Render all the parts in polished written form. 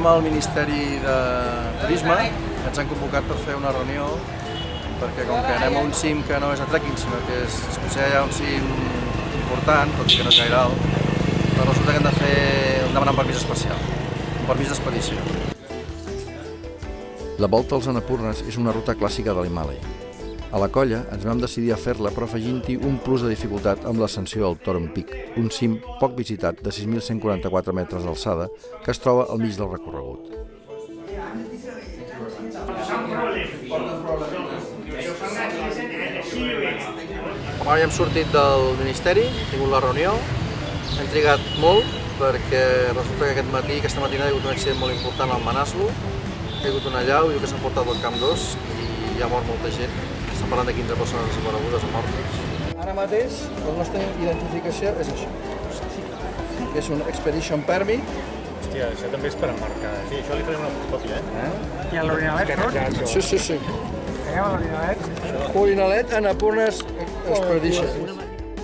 amb el Ministeri de Turisme, ens han convocat per fer una reunió, perquè com que anem a un cim que no és a trekking, sinó que es considera un cim important, tot i que no és gaire alt, però resulta que hem de demanar un permís especial, un permís d'expedició. La volta als Annapurnes és una ruta clàssica de l'Himàlaia. A la colla ens vam decidir a fer-la però afegint-hi un plus de dificultat amb l'ascensió al Taron Peak, un cim poc visitat de 6.144 metres d'alçada que es troba al mig del recorregut. Ara ja hem sortit del Ministeri, hem tingut la reunió, hem trigat molt perquè resulta que aquesta matina hi ha hagut un accident molt important al Manaslu, hi ha hagut una allau i que s'ha portat al Camp 2 i hi ha mort molta gent. Estem parlant de 15 persones desaparegudes o mortes. Ara mateix la nostra identificació és això. És un Expedition Permit. Hòstia, això també és per emmarcar. Sí, això li farem una fotocòpia, I a l'orinalet, Sí, sí, sí. Anem a l'orinalet. Orinalet Annapurnes Expedition.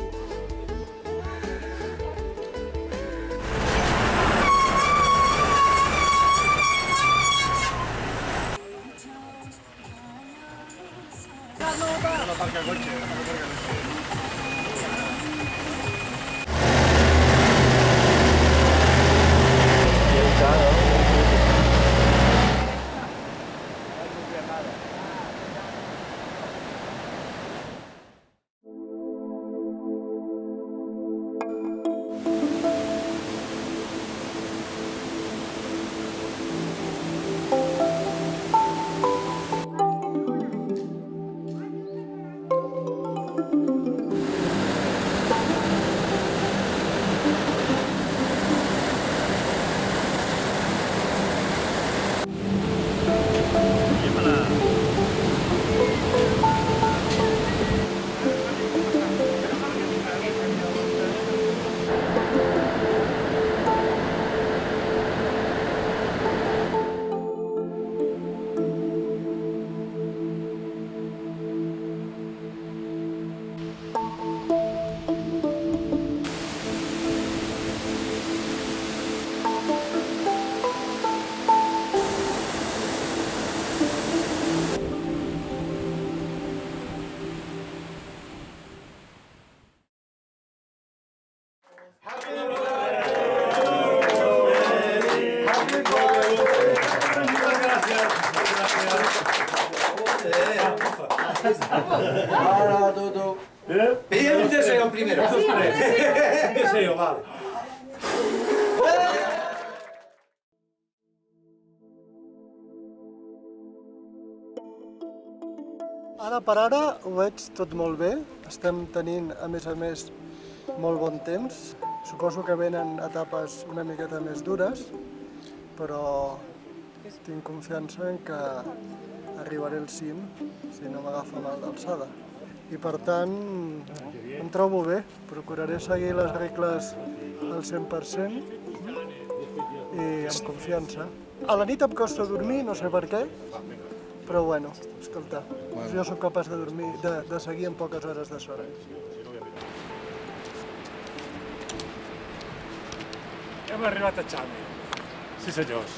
Ahora todo. Pídeme un deseo primero. Un deseo, vale. Ara per ara ho veig tot molt bé. Estem tenint, a més, molt bon temps. Suposo que venen etapes una miqueta més dures, però tinc confiança en que arribaré al cim si no m'agafa mal d'alçada. I per tant, em trobo bé. Procuraré seguir les regles al 100% i amb confiança. A la nit em costa dormir, no sé per què, però bueno, escolta, jo sóc capaç de dormir, de seguir amb poques hores de son. Hem arribat a Chame. Sí, senyors.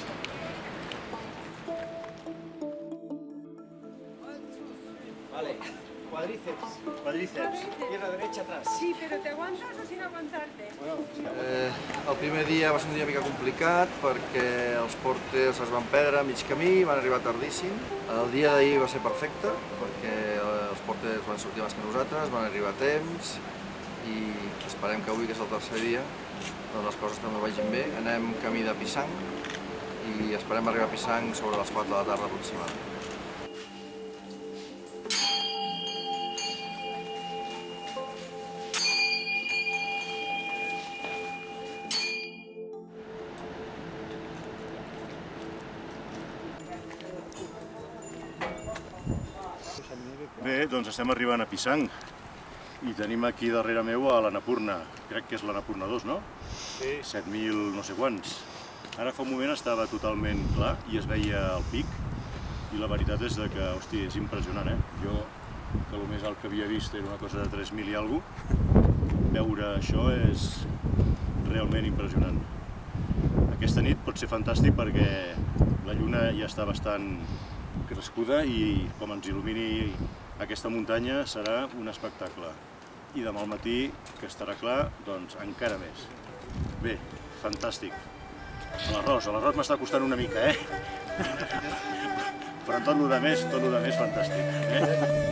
Vale. Cuádriceps. Pierna derecha atrás. Sí, pero ¿te aguantas o sin aguantarte? El primer dia va ser un dia mica complicat perquè els porters es van perdre a mig camí, van arribar tardíssim. El dia d'ahir va ser perfecte perquè els porters van sortir abans que nosaltres, van arribar a temps i esperem que avui, que és el tercer dia, doncs les coses també vagin bé. Anem camí de Pisang i esperem arribar a Pisang sobre les 4 de la tarda aproximadament. Bé, doncs estem arribant a Pisang i tenim aquí darrere meu a l'Annapurna, crec que és l'Annapurna 2, no? Sí. 7.000 no sé quants. Ara fa un moment estava totalment clar i es veia el pic i la veritat és que, hòstia, és impressionant, Jo, que el més alt que havia vist era una cosa de 3.000 i alguna cosa, veure això és realment impressionant. Aquesta nit pot ser fantàstic perquè la lluna ja està bastant crescuda i com ens il·lumini aquesta muntanya serà un espectacle. I demà al matí, que estarà clar, doncs encara més. Bé, fantàstic. L'arròs m'està costant una mica, però tot el més fantàstic.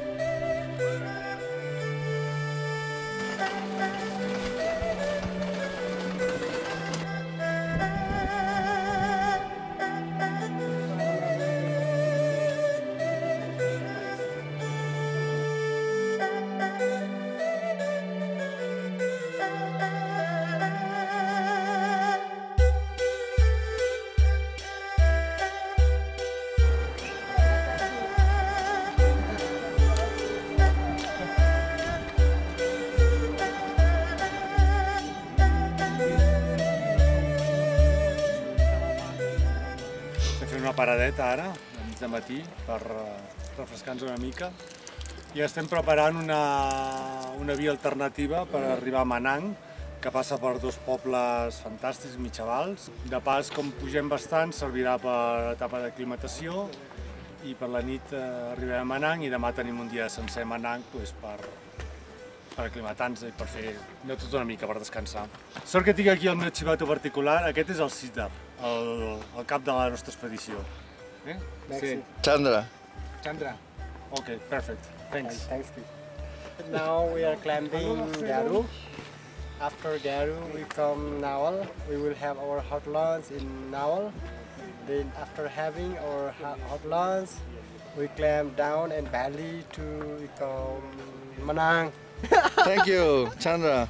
Una paradeta ara, a mig de matí, per refrescar-nos una mica. I estem preparant una via alternativa per arribar a Manang, que passa per dos pobles fantàstics, mitjavals. De pas, com pugem bastant, servirà per etapa d'aclimatació i per la nit arribem a Manang i demà tenim un dia sencer a Manang per aclimatar-nos i per fer tot una mica, per descansar. Sort que tinc aquí el meu xivato particular, aquest és el Siddhar, el cap de la nostra expedició. Sí. Chandra. Chandra? Ok, perfect. Thanks. Thanks. Now we are climbing Garu. After Garu we come Nawal. We will have our hot lunch in Nawal. Then after having our hot lunch, we climb down and valley to Manang. Thank you, Chandra.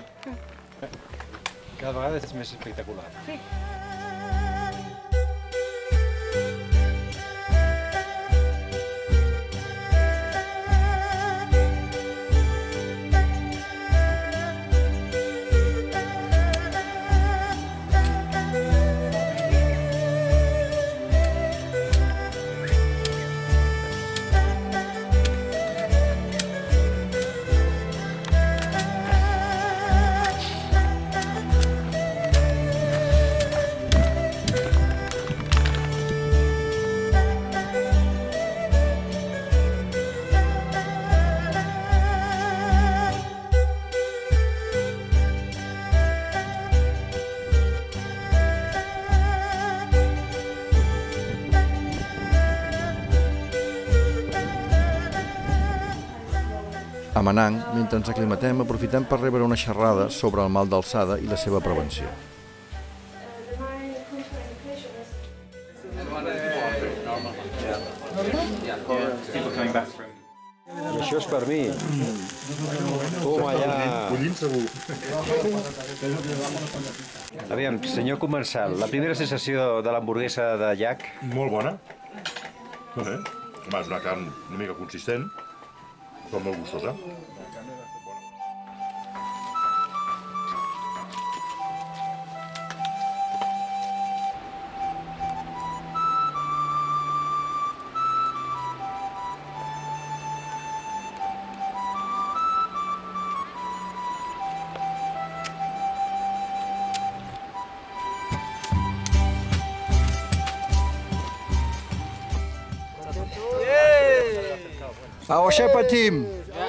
Cada vegada és més espectacular. Sí. A Manang, mentre ens aclimatem, aprofitem per rebre una xerrada sobre el mal d'alçada i la seva prevenció. I això és per mi. Toma allà. Aviam, senyor comensal, la primera sensació de l'hamburguesa de llac? Molt bona. No sé, home, és una carn una mica consistent, però molt gustosa. Our Sherpa team.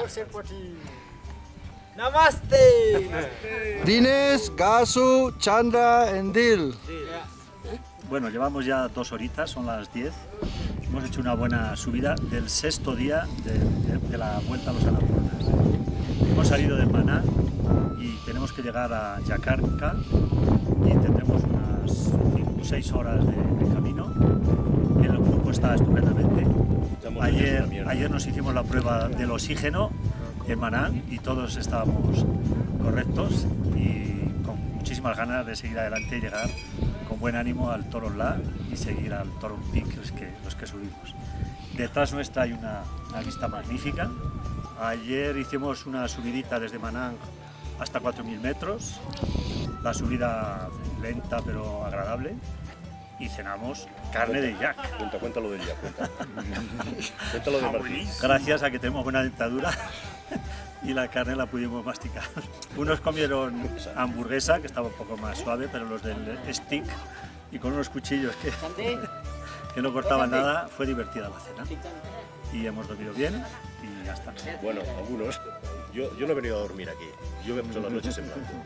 Namaste. Dines, Gasu, Chandra and Dil. Bueno, llevamos ya 2 horitas, son las 10. Hemos hecho una buena subida del 6º día de la vuelta a los Annapurnas. Hemos salido de Manang y tenemos que llegar a Jakarta y tendremos unas 5 o 6 horas de camino. El grupo está estupendamente. Ayer nos hicimos la prueba del oxígeno en Manang y todos estábamos correctos y con muchísimas ganas de seguir adelante y llegar con buen ánimo al Toronla y seguir al Toron Peak, los que subimos. Detrás nuestra hay una vista magnífica. Ayer hicimos una subidita desde Manang hasta 4.000 metros, la subida lenta pero agradable. Y cenamos carne de yak. Cuéntalo del yak, cuéntalo de Martín. Gracias a que tenemos buena dentadura y la carne la pudimos masticar. Unos comieron hamburguesa, que estaba un poco más suave, pero los del stick, y con unos cuchillos que no cortaban nada, fue divertida la cena. Y hemos dormido bien y ya está. Bueno, algunos. Yo no he venido a dormir aquí. Yo me he pasado las noches en blanco.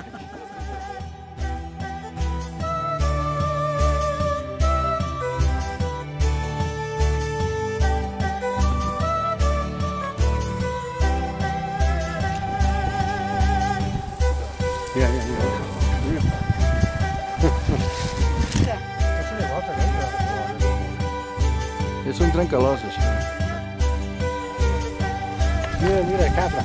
És un trencalòs, això. Mira, cabra.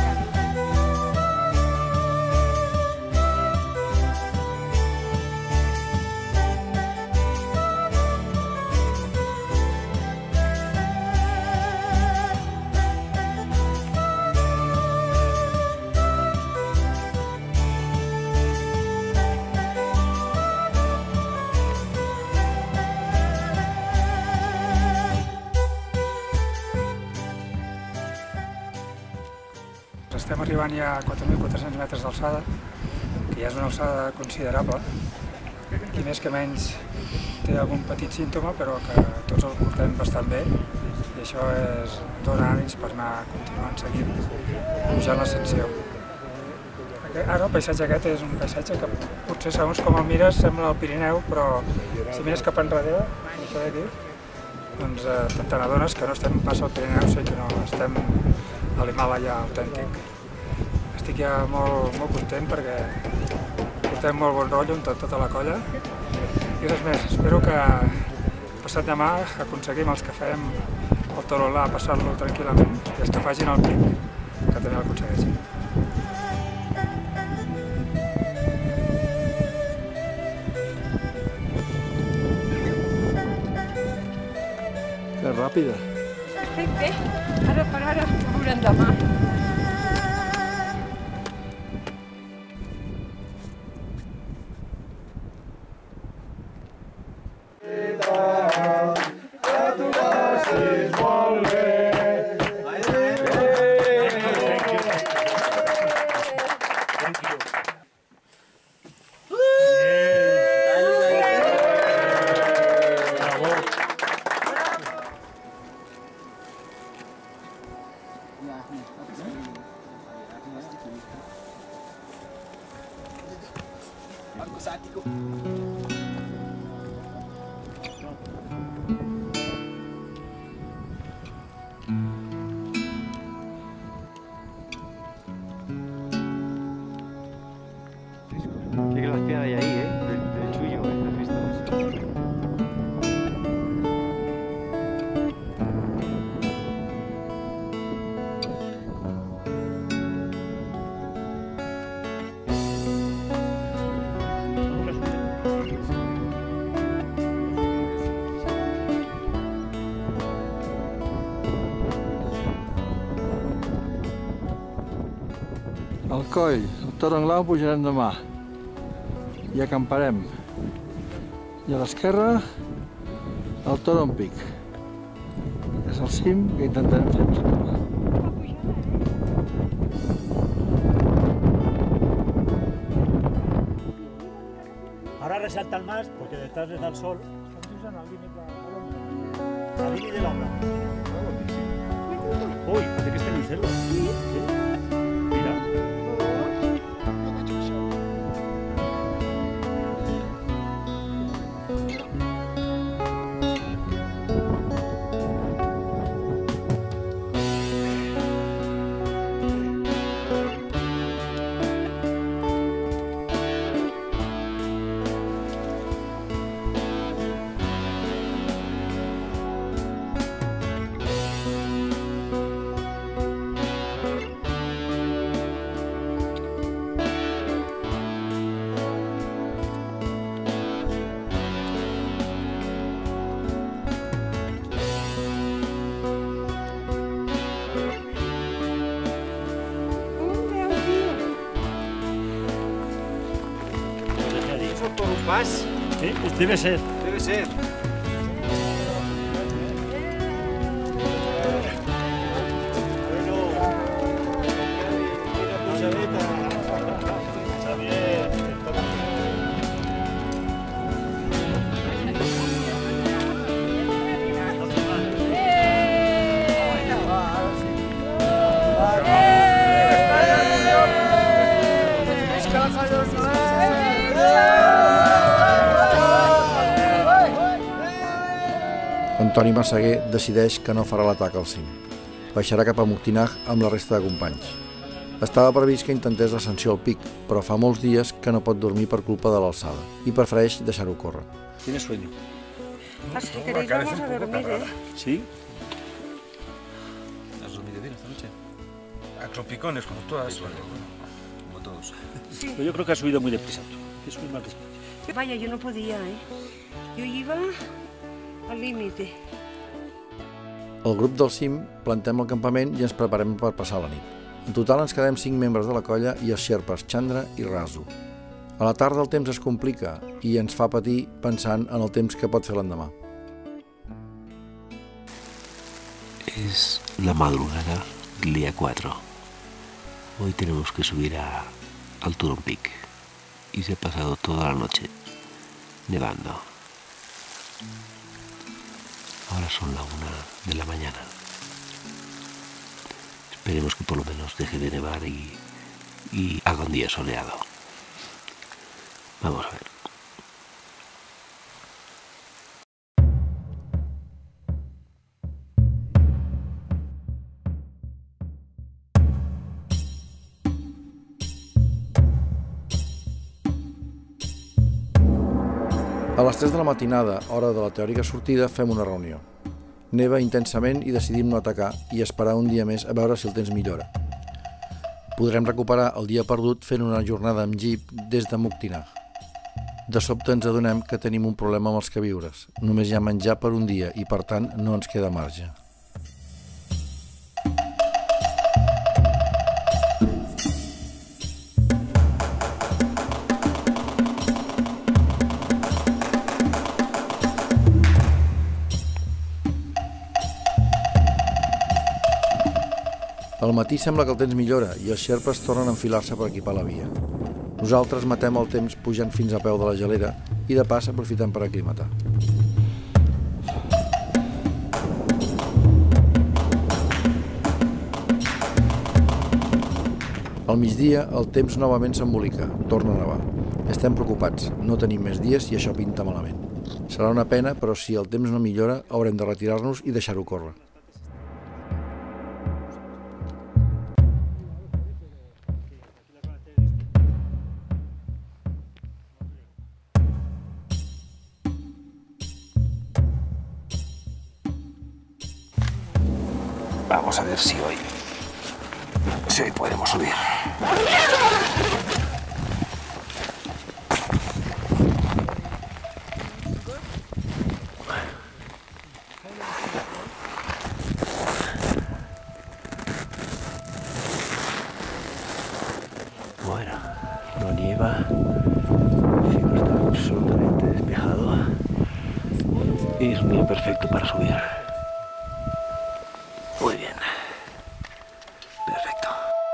Estem arribant ja a 4.400 metres d'alçada, que ja és una alçada considerable. Qui més que menys té algun petit símptoma, però que tots els portem bastant bé. I això dona ànims per anar continuant seguint, pujant l'ascensió. Ara el paisatge aquest és un paisatge que potser segons com el mires sembla el Pirineu, però si mires cap enrere, això d'aquí, doncs te n'adones que no estem pas al Pirineu, sinó que no estem a l'Himàlaia autèntic. Estic ja molt content perquè portem molt bon rotllo amb tota la colla. I res més, espero que passat demà aconseguim els que fem el Torolà passar-lo tranquil·lament i els que facin el pic, que també l'aconsegueixin. Que ràpida. Perfecte. Ara per ara ho veurem demà. Qué gracia hay ahí, del chullo, ¿has visto? Al coll, el Toronglau pujarem demà. I acamparem. I a l'esquerra, el Toronpic. És el cim que intentarem fer més endavant. Ahora resalta el más porque detrás les da el sol. Al límite de la ombra. Uy, parece que está en el cielo. Sí. Mira. Por un pas. Sí, debe ser. Debe ser. Toni Massaguer decideix que no farà l'atac al cim. Baixarà cap a Muktinaj amb la resta de companys. Estava previst que intentés l'ascensió al pic, però fa molts dies que no pot dormir per culpa de l'alçada i prefereix deixar-ho córrer. ¿Tienes sueño? Si queréis vamos a dormir, ¿eh? ¿Sí? ¿Has dormido bien esta noche? A tropicones, como todas. Como todos. Sí. Yo creo que has subido muy deprisa tú. Hay que subir más despacio. Vaya, yo no podía, ¿eh? Yo iba al límite. El grup del cim plantem el campament i ens preparem per passar la nit. En total ens quedem 5 membres de la colla i els xerpes Chandra i Razu. A la tarda el temps es complica i ens fa patir pensant en el temps que pot fer l'endemà. Es la madrugada del día 4. Hoy tenemos que subir al Turón Peak y se ha pasado toda la noche nevando. Ahora son la 1 de la mañana. Esperemos que por lo menos deje de nevar y haga un día soleado. Vamos a ver. A les 3 de la matinada, hora de la teòrica sortida, fem una reunió. Neva intensament i decidim no atacar i esperar un dia més a veure si el temps millora. Podrem recuperar el dia perdut fent una jornada amb jeep des de Muktinaj. De sobte ens adonem que tenim un problema amb els queviures. Només hi ha menjar per un dia i, per tant, no ens queda marge. Al matí sembla que el temps millora i els xerpes tornen a enfilar-se per equipar la via. Nosaltres matem el temps pujant fins a peu de la gelera i de pas aprofitem per aclimatar. Al migdia el temps novament s'embolica, torna a nevar. Estem preocupats, no tenim més dies i això pinta malament. Serà una pena, però si el temps no millora haurem de retirar-nos i deixar-ho córrer. Vamos a ver si hoy podemos subir. Bueno, no nieva, el cielo está absolutamente despejado y es un día perfecto para subir. Muy bien. Perfecto.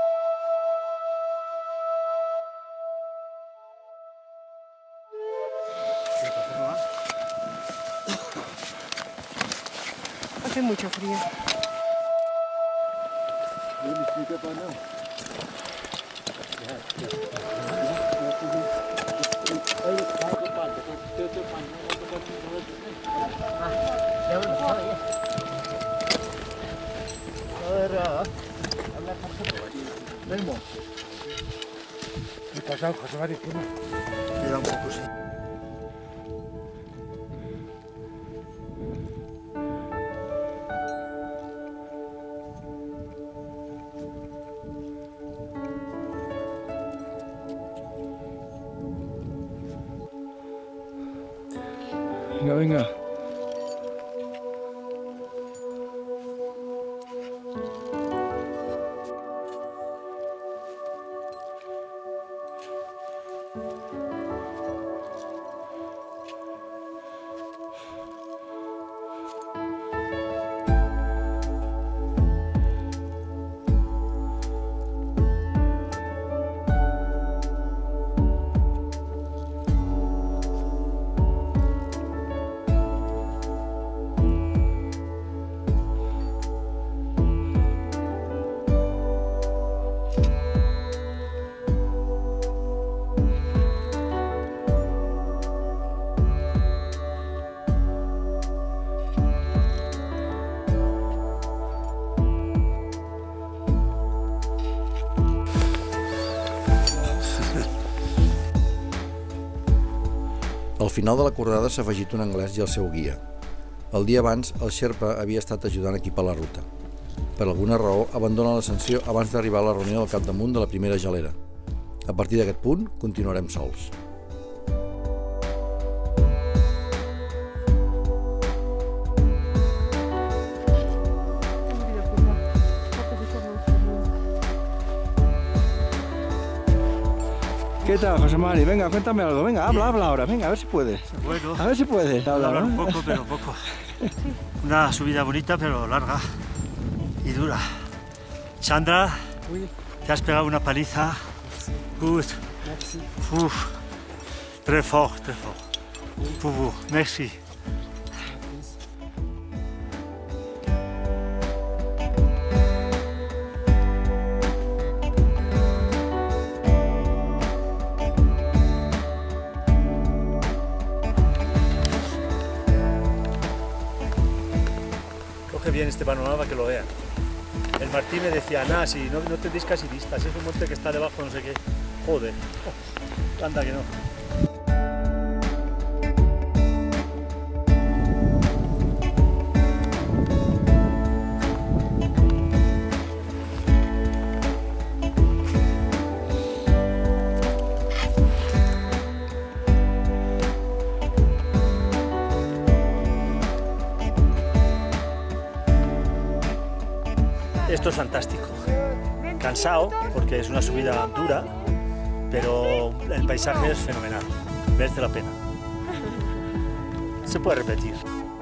Hace mucho frío. Queda un poco, sí. Venga, venga. final de la acordada s'ha afegit un anglès i el seu guia. El dia abans, el Sherpa havia estat ajudant a equipar la ruta. Per alguna raó, abandona l'ascensió abans d'arribar a la reunió del capdamunt de la primera gelera. A partir d'aquest punt, continuarem sols. ¿Qué tal, José Mari? Venga, cuéntame algo. Venga, habla ahora. Venga, a ver si puedes. Bueno, a ver si puedes hablar un poco, pero poco. Una subida bonita, pero larga y dura. Chandra, te has pegado una paliza. Good. Uf. Très fort, très fort. Pour vous. Merci. Bien este panorama para que lo vean. El Martí me decía, nada, si no tenéis casi vistas, es un monte que está debajo, no sé qué. Joder, anda que no. Esto es fantástico. Cansado, porque es una subida dura, pero el paisaje es fenomenal. Merece la pena. Se puede repetir.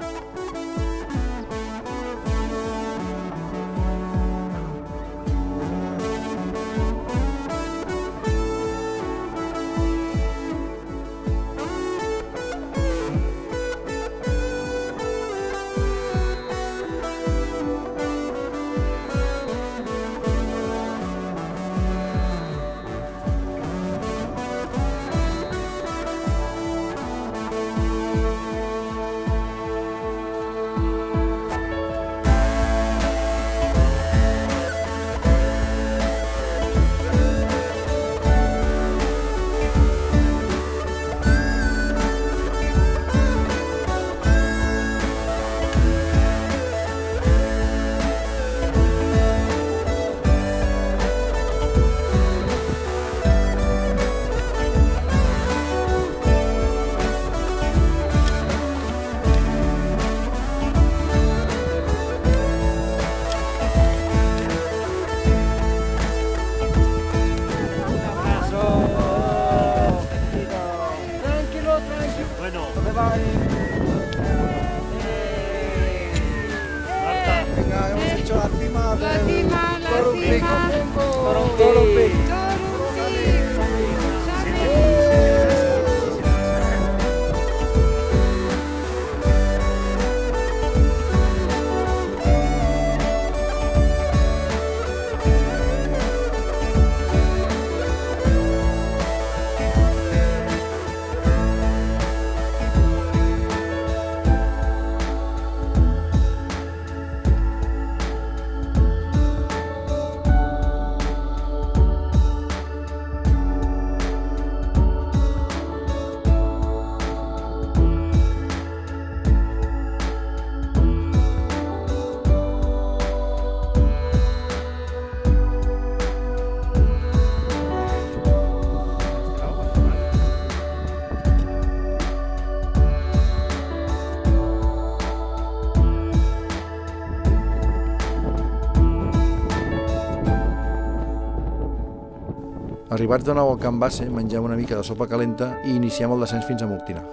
Arribats de nou al Camp Base, mengem una mica de sopa calenta i iniciem el descens fins a Muktinar.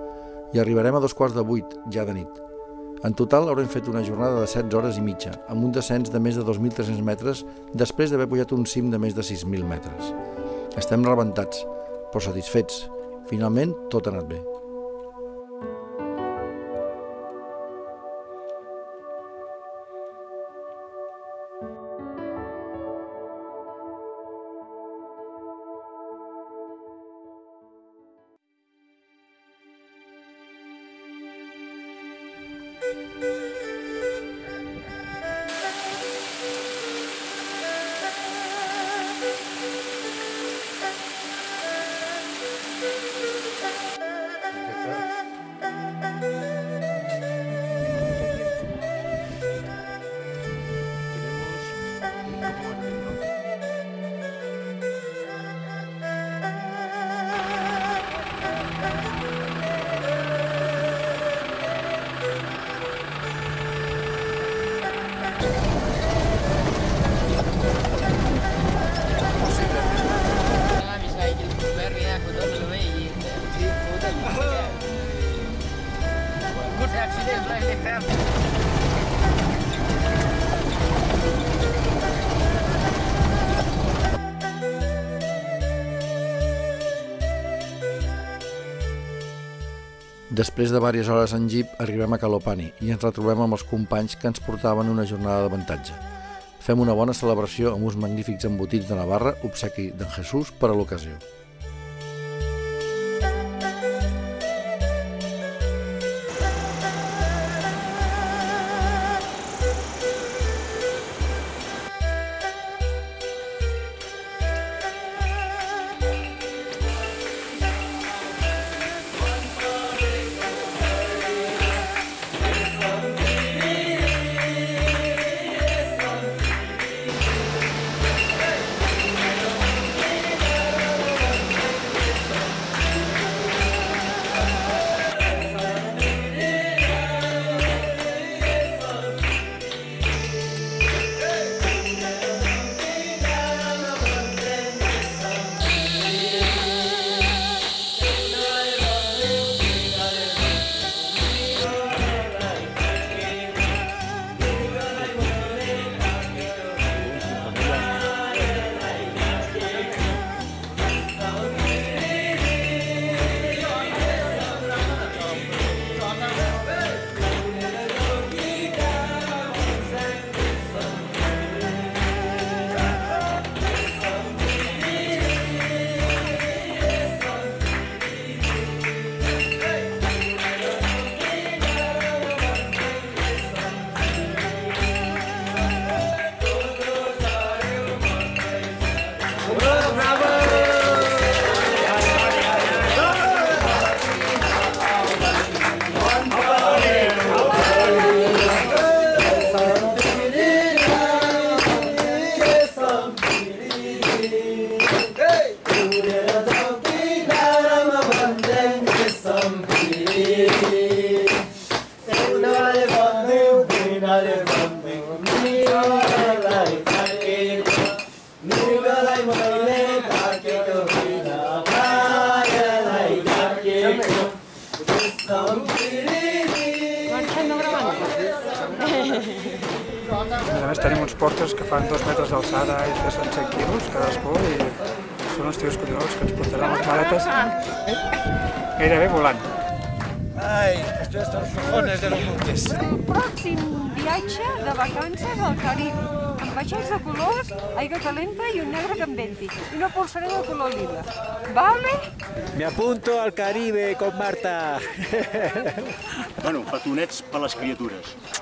I arribarem a 7:15, ja de nit. En total haurem fet una jornada de 16 hores i mitja, amb un descens de més de 2.300 metres després d'haver pujat un cim de més de 6.000 metres. Estem rebentats, però satisfets. Finalment, tot ha anat bé. Després de diverses hores en jeep arribem a Calopani i ens retrobem amb els companys que ens portaven una jornada d'avantatge. Fem una bona celebració amb uns magnífics embotits de Navarra, obsequi d'en Jesús per a l'ocasió. A més tenim uns portes que fan 2 metres d'alçada i pesen 100 quilos cadascú i són uns tios collonuts que ens portaran les maletes gairebé volant. Ai, estoy hasta los cojones de los montes. Pròxim viatge de vacances al Carib, amb vaixells de colors, aigua calenta i un negre que em venti, i una polsera de color lila. Vale? Me apunto al Caribe con Marta. Bueno, petonets per les criatures.